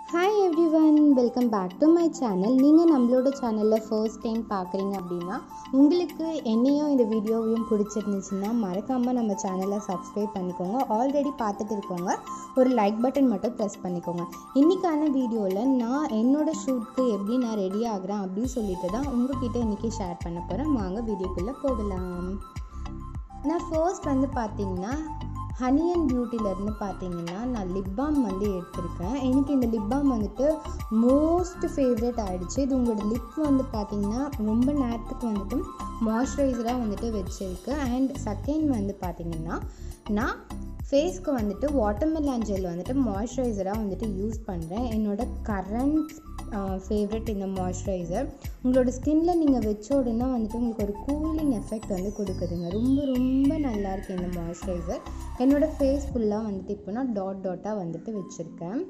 Hi everyone, welcome back to my channel. நீங்கள் நம்மளோட சேனலில் ஃபர்ஸ்ட் டைம் பார்க்குறீங்க அப்படின்னா உங்களுக்கு என்னையும் இந்த வீடியோவையும் பிடிச்சிருந்துச்சுன்னா மறக்காமல் நம்ம சேனலை சப்ஸ்கிரைப் பண்ணிக்கோங்க. ஆல்ரெடி பார்த்துட்டு இருக்கவங்க ஒரு லைக் பட்டன் மட்டும் ப்ரெஸ் பண்ணிக்கோங்க. இன்றைக்கான வீடியோவில் நான் என்னோடய ஷூட்க்கு எப்படி நான் ரெடி ஆகிறேன் அப்படின்னு சொல்லிட்டு தான் உங்ககிட்ட இன்றைக்கி ஷேர் பண்ண போகிறேன். வாங்க வீடியோக்குள்ளே போகலாம். நான் ஃபர்ஸ்ட் பார்த்தீங்கன்னா ஹனி அண்ட் பியூட்டிலேருந்து பார்த்தீங்கன்னா நான் லிப் பாம் எடுத்திருக்கேன். எனக்கு இந்த லிப் பாம் மோஸ்ட் ஃபேவரட் ஆகிடுச்சு. இது உங்களோட லிப் பார்த்தீங்கன்னா ரொம்ப நேரத்துக்கு மாய்ஸ்சரைசராக வச்சுருக்கு. அண்ட் செகண்ட் பார்த்தீங்கன்னா நான் ஃபேஸ்க்கு வாட்டர்மெலன் ஜெல் மாய்ஸ்சரைசராக யூஸ் பண்ணுறேன். என்னோடய கரண்ட் ஃபேவரட் இந்த மாய்ஸ்சரைசர் உங்களோட ஸ்கின்ல நீங்கள் வச்ச உடனே உங்களுக்கு ஒரு கூலிங் எஃபெக்ட் கொடுக்குதுங்க. ரொம்ப ரொம்ப நல்லாயிருக்கு இந்த மாய்ஸ்சரைசர். என்னோடய ஃபேஸ் ஃபுல்லாக இப்போ நான் டாட்டாக வச்சுருக்கேன்.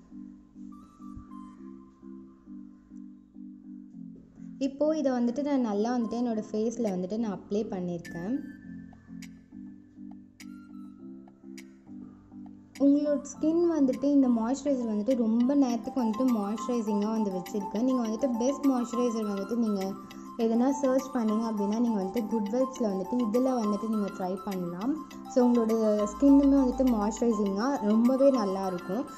இப்போது இதை நான் நல்லா என்னோடய ஃபேஸில் நான் அப்ளை பண்ணியிருக்கேன். உங்களோட ஸ்கின் இந்த மாய்ஸ்சரைசர் ரொம்ப நேரத்துக்கு மாய்ஸ்சரைசிங்காக வச்சுருக்கேன். நீங்கள் பெஸ்ட் மாய்ஸ்சரைசர் நீங்கள் எதனா சர்ச் பண்ணிங்க அப்படின்னா நீங்கள் குட் வைப்ஸில் இதில் நீங்கள் ட்ரை பண்ணலாம். ஸோ உங்களோட ஸ்கின்னுமே மாய்ஸ்சரைசிங்காக ரொம்பவே நல்லாயிருக்கும்.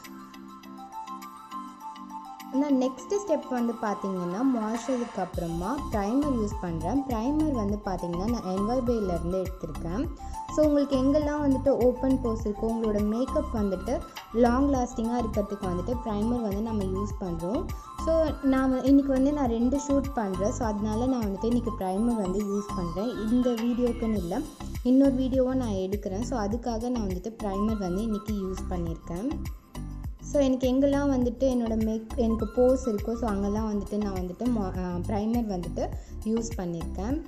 நான் நெக்ஸ்ட்டு ஸ்டெப் பார்த்தீங்கன்னா மாய்ஸ்சரைசருக்கு அப்புறமா ப்ரைமர் யூஸ் பண்ணுறேன். ப்ரைமர் பார்த்தீங்கன்னா நான் என்வைபேலேருந்து எடுத்திருக்கேன். ஸோ உங்களுக்கு எங்கெல்லாம் ஓப்பன் போர்ஸ் இருக்கோ உங்களோட மேக்கப் லாங் லாஸ்டிங்காக இருக்கிறதுக்கு ப்ரைமர் நம்ம யூஸ் பண்ணுறோம். ஸோ நான் இன்றைக்கி நான் 2 ஷூட் பண்ணுறேன். ஸோ அதனால நான் இன்றைக்கி ப்ரைமர் யூஸ் பண்ணுறேன். இந்த வீடியோக்குன்னு இல்லை, இன்னொரு வீடியோவை நான் எடுக்கிறேன். ஸோ அதுக்காக நான் ப்ரைமர் இன்றைக்கி யூஸ் பண்ணியிருக்கேன். ஸோ எனக்கு எங்கெல்லாம் எனக்கு போர்ஸ் இருக்கோ ஸோ அங்கெல்லாம் நான் ப்ரைமர் யூஸ் பண்ணியிருக்கேன்.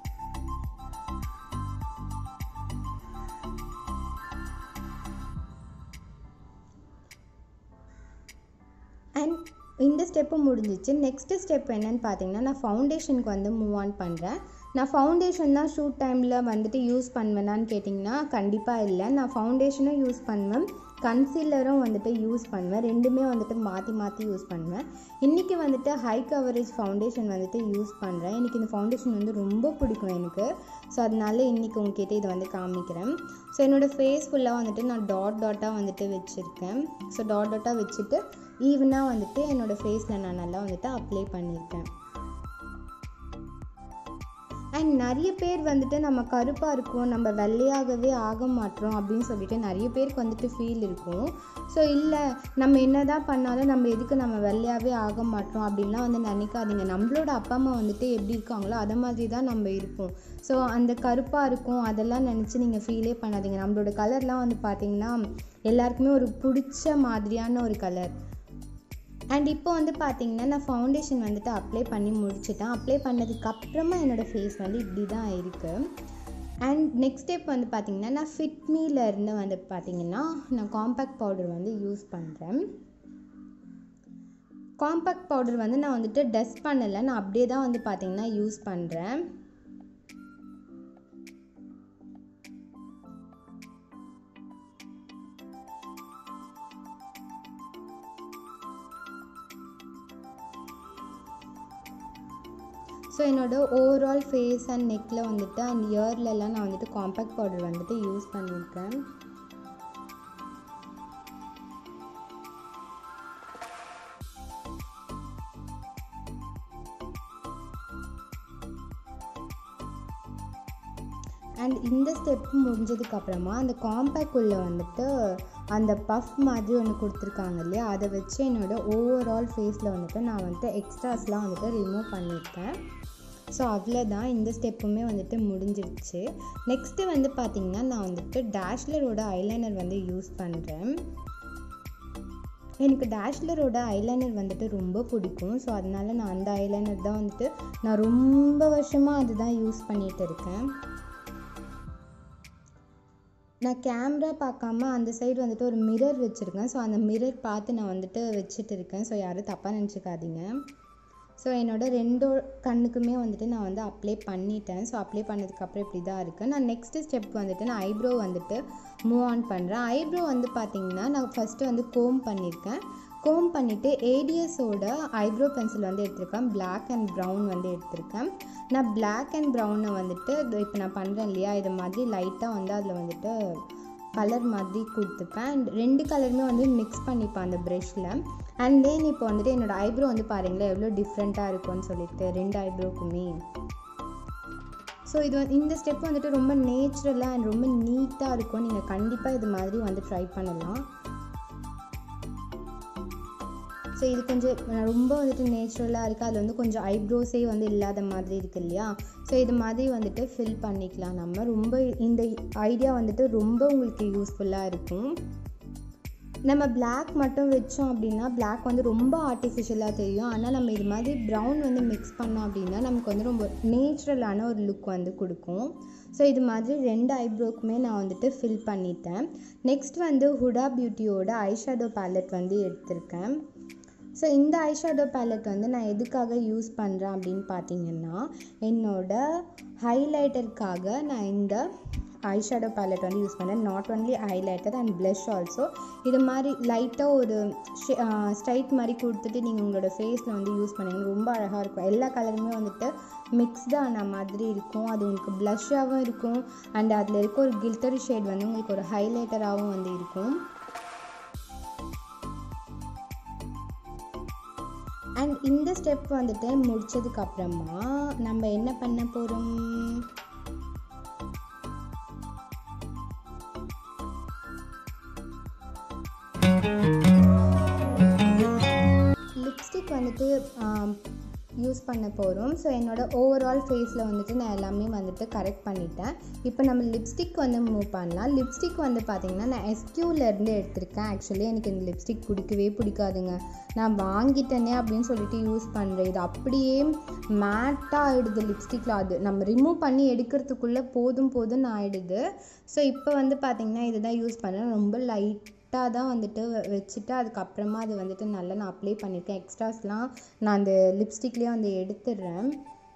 அண்ட் இந்த ஸ்டெப்பு முடிஞ்சிச்சு. நெக்ஸ்ட்டு ஸ்டெப் என்னென்னு பார்த்தீங்கன்னா நான் ஃபவுண்டேஷனுக்கு மூவ் ஆன் பண்ணுறேன். நான் ஃபவுண்டேஷன் தான் ஷூட் டைமில் யூஸ் பண்ணுவேனான்னு கேட்டிங்கன்னா கண்டிப்பாக இல்லை. நான் ஃபவுண்டேஷனும் யூஸ் பண்ணுவேன், கன்சீலரும் யூஸ் பண்ணுவேன். ரெண்டுமே மாற்றி யூஸ் பண்ணுவேன். இன்றைக்கி ஹை கவரேஜ் ஃபவுண்டேஷன் யூஸ் பண்ணுறேன். எனக்கு இந்த ஃபவுண்டேஷன் ரொம்ப பிடிக்கும் எனக்கு. ஸோ அதனால இன்றைக்கி உங்ககிட்ட இதை காமிக்கிறேன். ஸோ என்னோடய ஃபேஸ் ஃபுல்லாக நான் டாட்டாக வச்சுருக்கேன். ஸோ டாட்டாக வச்சுட்டு ஈவனாக என்னோடய ஃபேஸில் நான் நல்லா அப்ளை பண்ணியிருக்கேன். அண்ட் நிறைய பேர் நம்ம கருப்பாக இருக்கும், நம்ம வெள்ளையாகவே ஆக மாட்டோம் அப்படின்னு சொல்லிட்டு நிறைய பேருக்கு ஃபீல் இருக்கும். ஸோ இல்லை நம்ம என்ன தான் பண்ணாலும் நம்ம எதுக்கு நம்ம வெள்ளையாகவே ஆக மாட்டோம் அப்படின்லாம் நினைக்காதீங்க. நம்மளோட அப்பா அம்மா எப்படி இருக்காங்களோ அதை மாதிரி தான் நம்ம இருப்போம். ஸோ அந்த கருப்பாக இருக்கும் அதெல்லாம் நினச்சி நீங்கள் ஃபீலே பண்ணாதீங்க. நம்மளோட கலர்லாம் பார்த்தீங்கன்னா எல்லாருக்குமே ஒரு பிடிச்ச மாதிரியான ஒரு கலர். அண்ட் இப்போ பார்த்தீங்கன்னா நான் ஃபவுண்டேஷன் அப்ளை பண்ணி முடிச்சுட்டேன். அப்ளை பண்ணதுக்கப்புறமா என்னோடய ஃபேஸ் இப்படி தான் இருக்குது. அண்ட் நெக்ஸ்ட் ஸ்டெப் பார்த்தீங்கன்னா நான் ஃபிட்மிலேருந்து பார்த்தீங்கன்னா நான் காம்பேக்ட் பவுடர் யூஸ் பண்ணுறேன். காம்பேக்ட் பவுடர் நான் டஸ்ட் பண்ணலை, நான் அப்படியே தான் பார்த்தீங்கன்னா யூஸ் பண்ணுறேன். ஸோ என்னோடய ஓவரால் ஃபேஸ் அண்ட் நெக்கில் அண்ட் இயர்லலாம் நான் காம்பேக்ட் பவுடர் யூஸ் பண்ணியிருக்கேன். அண்ட் இந்த ஸ்டெப் முடிஞ்சதுக்கப்புறமா அந்த காம்பேக்ட் உள்ள அந்த பஃப் மாதிரி ஒன்று கொடுத்துருக்காங்க இல்லையா, அதை வச்சு என்னோடய ஓவரால் ஃபேஸில் நான் எக்ஸ்ட்ராஸ்லாம் ரிமூவ் பண்ணியிருக்கேன். ஸோ அவ்வளோதான், இந்த ஸ்டெப்புமே முடிஞ்சிருச்சு. நெக்ஸ்ட்டு பார்த்திங்கன்னா நான் டேஷ்லரோட ஐலைனர் யூஸ் பண்ணுறேன். எனக்கு டேஷ்லரோட ஐலைனர் ரொம்ப பிடிக்கும். ஸோ அதனால நான் அந்த ஐலைனர் தான் நான் ரொம்ப வருஷமாக அதுதான் யூஸ் பண்ணிகிட்டு இருக்கேன். நான் கேமரா பார்க்காம அந்த சைடு ஒரு மிரர் வச்சுருக்கேன். ஸோ அந்த மிரர் பார்த்து நான் வச்சுட்டு இருக்கேன். ஸோ யாரும் தப்பாக நினச்சிக்காதீங்க. ஸோ என்னோட 2 கண்ணுக்குமே நான் அப்ளை பண்ணிட்டேன். ஸோ அப்ளை பண்ணதுக்கப்புறம் இப்படி தான் இருக்குது. நான் நெக்ஸ்ட்டு ஸ்டெப் நான் ஐப்ரோ மூவ் ஆன் பண்ணுறேன். ஐப்ரோ பார்த்திங்கன்னா நான் ஃபஸ்ட்டு கோம் பண்ணியிருக்கேன். கோம் பண்ணிவிட்டு ஏடிஎஸோட ஐப்ரோ பென்சில் வந்து எடுத்திருக்கேன். பிளாக் அண்ட் ப்ரௌன் வந்து எடுத்திருக்கேன். நான் பிளாக் அண்ட் ப்ரௌனை வந்துட்டு இப்போ நான் பண்ணுறேன் இல்லையா, இது மாதிரி லைட்டாக வந்து அதில் வந்துட்டு கலர் மாதிரி கொடுத்துப்பேன். அண்ட் 2 கலருமே வந்து மிக்ஸ் பண்ணிப்பேன் அந்த ப்ரெஷ்ஷில். அண்ட் தென் இப்போ வந்துட்டு என்னோடய ஐப்ரோ வந்து பாருங்களேன் எவ்வளோ டிஃப்ரெண்ட்டாக இருக்கும்னு சொல்லிட்டு 2 ஐப்ரோக்குமே. ஸோ இது இந்த ஸ்டெப் வந்துட்டு ரொம்ப நேச்சுரலாக அண்ட் ரொம்ப நீட்டாக இருக்கும். நீங்கள் கண்டிப்பாக இது மாதிரி வந்து ட்ரை பண்ணலாம். ஸோ இது கொஞ்சம் ரொம்ப வந்துட்டு நேச்சுரலாக இருக்குது. அதில் வந்து கொஞ்சம் ஐப்ரோஸே வந்து இல்லாத மாதிரி இருக்குது இல்லையா. ஸோ இது மாதிரி வந்துட்டு ஃபில் பண்ணிக்கலாம் நம்ம. ரொம்ப இந்த ஐடியா வந்துட்டு ரொம்ப உங்களுக்கு யூஸ்ஃபுல்லாக இருக்கும். நம்ம பிளாக் மட்டும் வச்சோம் அப்படின்னா பிளாக் வந்து ரொம்ப ஆர்டிஃபிஷியலாக தெரியும். ஆனால் நம்ம இது மாதிரி ப்ரௌன் வந்து மிக்ஸ் பண்ணோம் அப்படின்னா நமக்கு வந்து ரொம்ப நேச்சுரலான ஒரு லுக் வந்து கொடுக்கும். ஸோ இது மாதிரி 2 ஐப்ரோக்குமே நான் வந்துட்டு ஃபில் பண்ணிட்டேன். நெக்ஸ்ட் வந்து ஹுடா பியூட்டியோட ஐஷேடோ பேலட் வந்து எடுத்திருக்கேன். ஸோ இந்த ஐஷேடோ பேலட் வந்து நான் எதுக்காக யூஸ் பண்ணுறேன் அப்படின்னு பார்த்தீங்கன்னா, என்னோடய ஹைலைட்டருக்காக நான் இந்த ஐஷேடோ பேலட் வந்து யூஸ் பண்ணேன். Not only highlighter and blush also. இது மாதிரி லைட்டாக ஒரு ஸ்ட்ரைட் மாதிரி கொடுத்துட்டு நீங்கள் உங்களோட ஃபேஸில் வந்து யூஸ் பண்ணுங்கள். ரொம்ப அழகாக இருக்கும். எல்லா கலருமே வந்துட்டு மிக்ஸ்டான மாதிரி இருக்கும். அது உங்களுக்கு ப்ளஷ்ஷாகவும் இருக்கும் அண்ட் அதில் இருக்க ஒரு கில்டரி ஷேட் வந்து உங்களுக்கு ஒரு ஹைலைட்டராகவும் வந்து இருக்கும். அண்ட் இந்த ஸ்டெப் வந்துட்டு முடித்ததுக்கப்புறமா நம்ம என்ன பண்ண போகிறோம், லிப்ஸ்டிக் வந்துட்டு யூஸ் பண்ண போகிறோம். ஸோ என்னோடய ஓவரால் ஃபேஸில் வந்துட்டு நான் எல்லாமே வந்துட்டு கரெக்ட் பண்ணிட்டேன். இப்போ நம்ம லிப்ஸ்டிக் வந்து மூவ் பண்ணலாம். லிப்ஸ்டிக் வந்து பார்த்திங்கன்னா நான் எஸ்கியூலேருந்து எடுத்திருக்கேன். ஆக்சுவலி எனக்கு இந்த லிப்ஸ்டிக் பிடிக்காதுங்க. நான் வாங்கிட்டேனே அப்படின்னு சொல்லிட்டு யூஸ் பண்ணுறேன். இது அப்படியே மேட்டாக ஆகிடுது லிப்ஸ்டிக்கில். அது நம்ம ரிமூவ் பண்ணி எடுக்கிறதுக்குள்ளே போதும்னு ஆகிடுது. ஸோ இப்போ வந்து பார்த்திங்கன்னா இதுதான் யூஸ் பண்ணுறேன். ரொம்ப லைட்டாக தான் வந்துட்டு வச்சுட்டு அதுக்கப்புறமா அது வந்துட்டு நல்லா நான் அப்ளை பண்ணியிருக்கேன். எக்ஸ்ட்ராஸ்லாம் நான் அந்த லிப்ஸ்டிக்லேயே வந்து எடுத்துடுறேன்.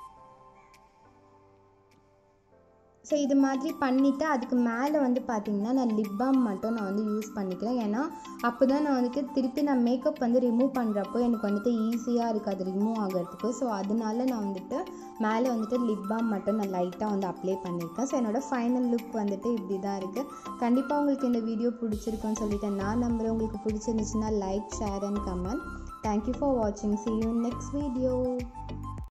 ஸோ இது மாதிரி பண்ணிவிட்டு அதுக்கு மேலே வந்து பார்த்திங்கன்னா நான் லிப் பாம் மட்டும் நான் வந்து யூஸ் பண்ணிக்கிறேன். ஏன்னா அப்போ தான் நான் வந்துட்டு திருப்பி நான் மேக்கப் வந்து ரிமூவ் பண்ணுறப்போ எனக்கு வந்துட்டு ஈஸியாக இருக்குது அது ரிமூவ் ஆகிறதுக்கு. ஸோ அதனால நான் வந்துட்டு மேலே வந்துட்டு லிப் பாம் மட்டும் நான் லைட்டாக வந்து அப்ளை பண்ணியிருக்கேன். ஸோ என்னோடய ஃபைனல் லுக் வந்துட்டு இப்படி தான் இருக்குது. கண்டிப்பாக உங்களுக்கு இந்த வீடியோ பிடிச்சிருக்குன்னு சொல்லிட்டு நான் நம்புகிறேன். உங்களுக்கு பிடிச்சிருந்துச்சுன்னா like, share and comment. Thank you for வாட்சிங். See you in next video.